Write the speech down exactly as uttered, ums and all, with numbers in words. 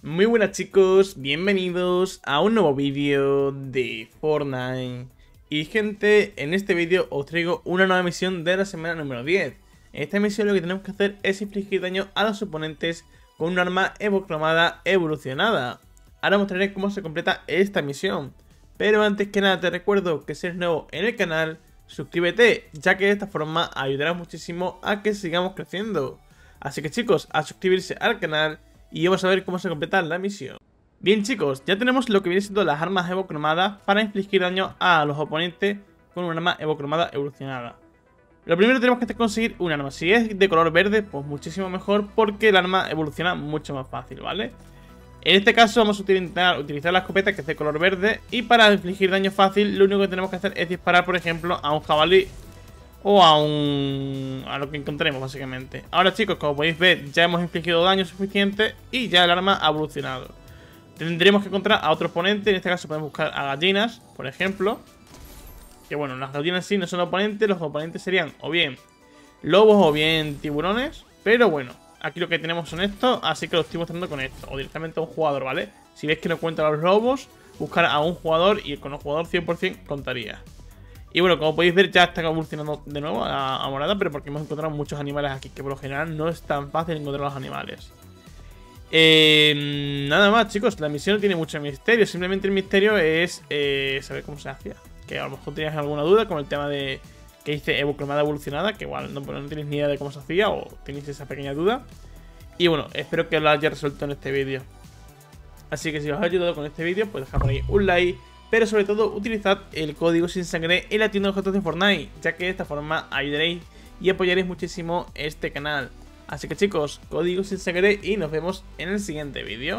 Muy buenas chicos, bienvenidos a un nuevo vídeo de Fortnite. Y gente, en este vídeo os traigo una nueva misión de la semana número diez. En esta misión lo que tenemos que hacer es infligir daño a los oponentes con un arma evocromada evolucionada. Ahora mostraré cómo se completa esta misión. Pero antes que nada te recuerdo que si eres nuevo en el canal, suscríbete, ya que de esta forma ayudará muchísimo a que sigamos creciendo. Así que chicos, a suscribirse al canal y vamos a ver cómo se completa la misión. Bien chicos, ya tenemos lo que viene siendo las armas evocromadas para infligir daño a los oponentes con un arma evocromada evolucionada. Lo primero tenemos que conseguir un arma. Si es de color verde, pues muchísimo mejor, porque el arma evoluciona mucho más fácil, ¿vale? En este caso vamos a intentar utilizar la escopeta, que es de color verde, y para infligir daño fácil lo único que tenemos que hacer es disparar, por ejemplo, a un jabalí o a un... a lo que encontremos básicamente. Ahora chicos, como podéis ver, ya hemos infligido daño suficiente y ya el arma ha evolucionado. Tendremos que encontrar a otro oponente. En este caso podemos buscar a gallinas, por ejemplo. Que bueno, las gallinas sí no son oponentes. Los oponentes serían o bien lobos o bien tiburones. Pero bueno, aquí lo que tenemos son estos, así que lo estoy mostrando con esto. O directamente a un jugador, ¿vale? Si veis que no cuentan los lobos, buscar a un jugador y con el jugador cien por cien contaría. Y bueno, como podéis ver, ya está evolucionando de nuevo a, a morada, pero porque hemos encontrado muchos animales aquí, que por lo general no es tan fácil encontrar los animales. Eh, nada más, chicos, la misión no tiene mucho misterio. Simplemente el misterio es eh, saber cómo se hacía. Que a lo mejor tenías alguna duda con el tema de que dice evocromada evolucionada, que igual no, no tenéis ni idea de cómo se hacía o tenéis esa pequeña duda. Y bueno, espero que lo haya resuelto en este vídeo. Así que si os ha ayudado con este vídeo, pues dejad por ahí un like. Pero sobre todo utilizad el código sin sangre en la tienda de objetos de Fortnite, ya que de esta forma ayudaréis y apoyaréis muchísimo este canal. Así que chicos, código sin sangre y nos vemos en el siguiente vídeo.